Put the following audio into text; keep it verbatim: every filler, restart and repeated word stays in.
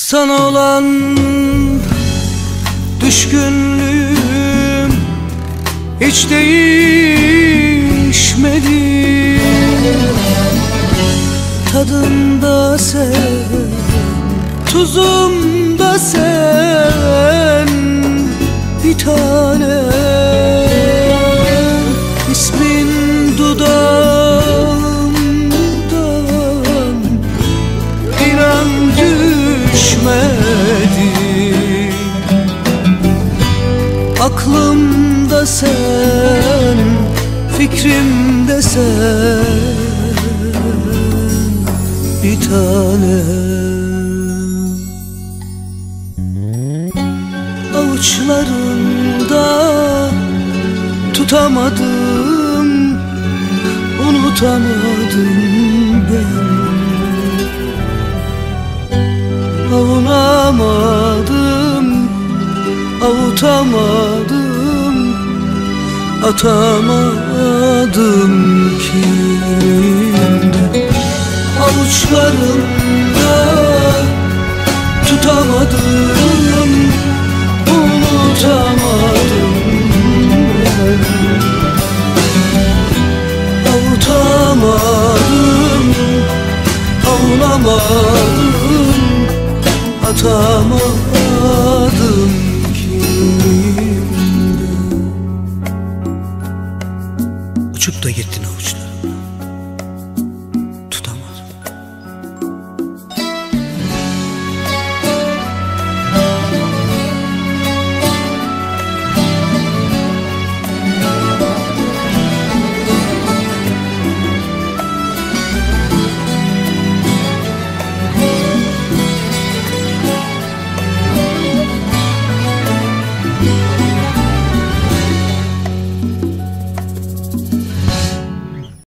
Sana olan düşkünlüğüm hiç değişmedi. Tadımda sen, tuzumda sen bir tane. İsmin dudağımdan inan düşmedi. Aklımda sen, fikrimde sen bir tane. Avuçlarımda tutamadım, unutamadım ben. Avunamadım, avutamadım, atamadım kimde. Avuçlarımda tutamadım, unutamadım ben. Avutamadım, avunamadım, atamadım kimde. Uçup da gittin avuçlar.